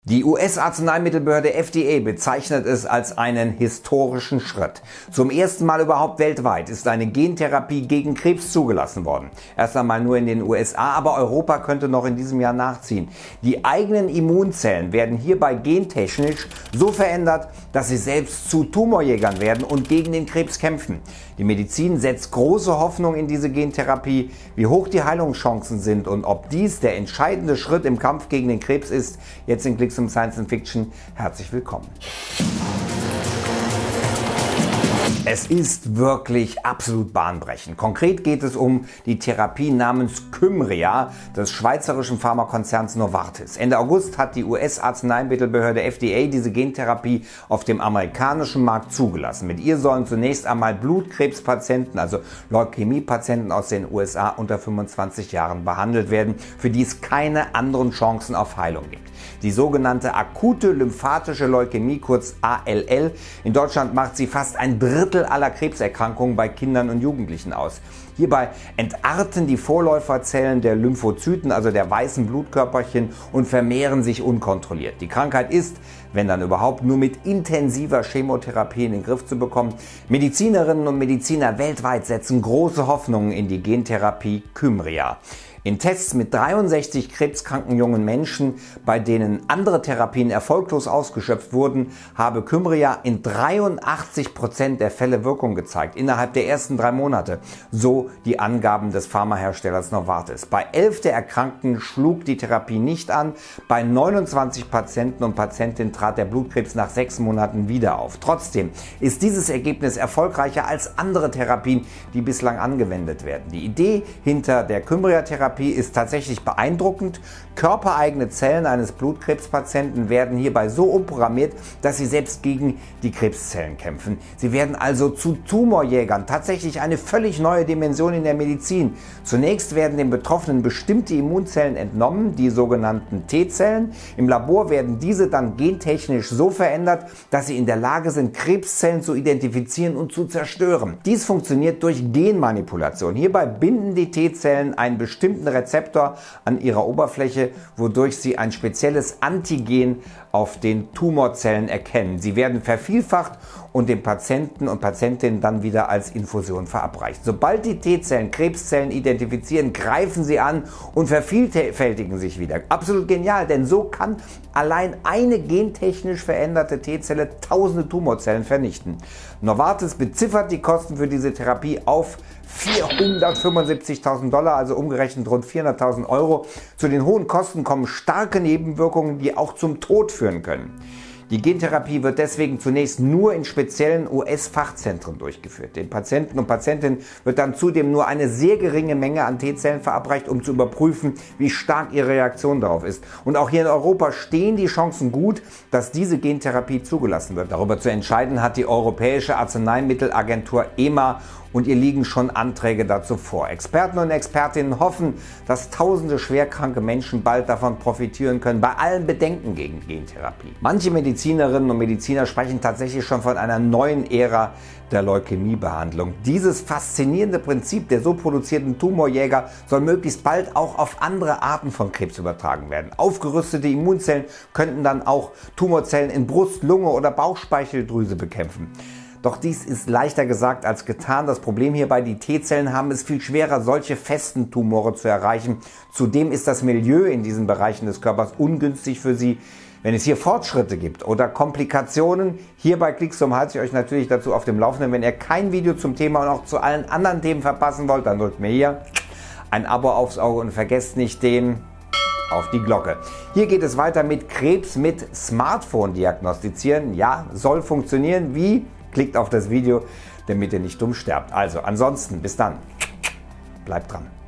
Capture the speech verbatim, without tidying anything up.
Die U S-Arzneimittelbehörde F D A bezeichnet es als einen historischen Schritt. Zum ersten Mal überhaupt weltweit ist eine Gentherapie gegen Krebs zugelassen worden. Erst einmal nur in den U S A, aber Europa könnte noch in diesem Jahr nachziehen. Die eigenen Immunzellen werden hierbei gentechnisch so verändert, dass sie selbst zu Tumorjägern werden und gegen den Krebs kämpfen. Die Medizin setzt große Hoffnung in diese Gentherapie. Wie hoch die Heilungschancen sind und ob dies der entscheidende Schritt im Kampf gegen den Krebs ist, jetzt in Klicks um Science and Fiction. Herzlich willkommen. Es ist wirklich absolut bahnbrechend. Konkret geht es um die Therapie namens Kymriah des schweizerischen Pharmakonzerns Novartis. Ende August hat die U S-Arzneimittelbehörde F D A diese Gentherapie auf dem amerikanischen Markt zugelassen. Mit ihr sollen zunächst einmal Blutkrebspatienten, also Leukämiepatienten aus den U S A unter fünfundzwanzig Jahren behandelt werden, für die es keine anderen Chancen auf Heilung gibt. Die sogenannte akute lymphatische Leukämie, kurz A L L, in Deutschland macht sie fast ein Drittel aller Krebserkrankungen bei Kindern und Jugendlichen aus. Hierbei entarten die Vorläuferzellen der Lymphozyten, also der weißen Blutkörperchen, und vermehren sich unkontrolliert. Die Krankheit ist, wenn dann überhaupt, nur mit intensiver Chemotherapie in den Griff zu bekommen. Medizinerinnen und Mediziner weltweit setzen große Hoffnungen in die Gentherapie Kymriah. In Tests mit dreiundsechzig krebskranken jungen Menschen, bei denen andere Therapien erfolglos ausgeschöpft wurden, habe Kymriah in dreiundachtzig Prozent der Fälle Wirkung gezeigt, innerhalb der ersten drei Monate, so die Angaben des Pharmaherstellers Novartis. Bei elf der Erkrankten schlug die Therapie nicht an, bei neunundzwanzig Patienten und Patientinnen trat der Blutkrebs nach sechs Monaten wieder auf. Trotzdem ist dieses Ergebnis erfolgreicher als andere Therapien, die bislang angewendet werden. Die Idee hinter der Kymriah-Therapie ist tatsächlich beeindruckend. Körpereigene Zellen eines Blutkrebspatienten werden hierbei so umprogrammiert, dass sie selbst gegen die Krebszellen kämpfen. Sie werden also zu Tumorjägern, tatsächlich eine völlig neue Dimension in der Medizin. Zunächst werden den Betroffenen bestimmte Immunzellen entnommen, die sogenannten T-Zellen. Im Labor werden diese dann gentechnisch so verändert, dass sie in der Lage sind, Krebszellen zu identifizieren und zu zerstören. Dies funktioniert durch Genmanipulation. Hierbei binden die T-Zellen einen bestimmten Rezeptor an ihrer Oberfläche, wodurch sie ein spezielles Antigen auf den Tumorzellen erkennen. Sie werden vervielfacht und dem Patienten und Patientinnen dann wieder als Infusion verabreicht. Sobald die T-Zellen Krebszellen identifizieren, greifen sie an und vervielfältigen sich wieder. Absolut genial, denn so kann allein eine gentechnisch veränderte T-Zelle tausende Tumorzellen vernichten. Novartis beziffert die Kosten für diese Therapie auf vierhundertfünfundsiebzigtausend Dollar, also umgerechnet rund vierhunderttausend Euro. Zu den hohen Kosten kommen starke Nebenwirkungen, die auch zum Tod führen können. Die Gentherapie wird deswegen zunächst nur in speziellen U S-Fachzentren durchgeführt. Den Patienten und Patientinnen wird dann zudem nur eine sehr geringe Menge an T-Zellen verabreicht, um zu überprüfen, wie stark ihre Reaktion darauf ist. Und auch hier in Europa stehen die Chancen gut, dass diese Gentherapie zugelassen wird. Darüber zu entscheiden hat die Europäische Arzneimittelagentur E M A und ihr liegen schon Anträge dazu vor. Experten und Expertinnen hoffen, dass tausende schwerkranke Menschen bald davon profitieren können, bei allen Bedenken gegen Gentherapie. Manche Medizinerinnen und Mediziner sprechen tatsächlich schon von einer neuen Ära der Leukämiebehandlung. Dieses faszinierende Prinzip der so produzierten Tumorjäger soll möglichst bald auch auf andere Arten von Krebs übertragen werden. Aufgerüstete Immunzellen könnten dann auch Tumorzellen in Brust, Lunge oder Bauchspeicheldrüse bekämpfen. Doch dies ist leichter gesagt als getan. Das Problem hierbei, die T-Zellen haben es viel schwerer, solche festen Tumore zu erreichen. Zudem ist das Milieu in diesen Bereichen des Körpers ungünstig für sie. Wenn es hier Fortschritte gibt oder Komplikationen, hier bei Klicksum halte ich euch natürlich dazu auf dem Laufenden. Wenn ihr kein Video zum Thema und auch zu allen anderen Themen verpassen wollt, dann drückt mir hier ein Abo aufs Auge und vergesst nicht den auf die Glocke. Hier geht es weiter mit Krebs mit Smartphone diagnostizieren. Ja, soll funktionieren. Wie? Klickt auf das Video, damit ihr nicht dumm sterbt. Also ansonsten, bis dann. Bleibt dran.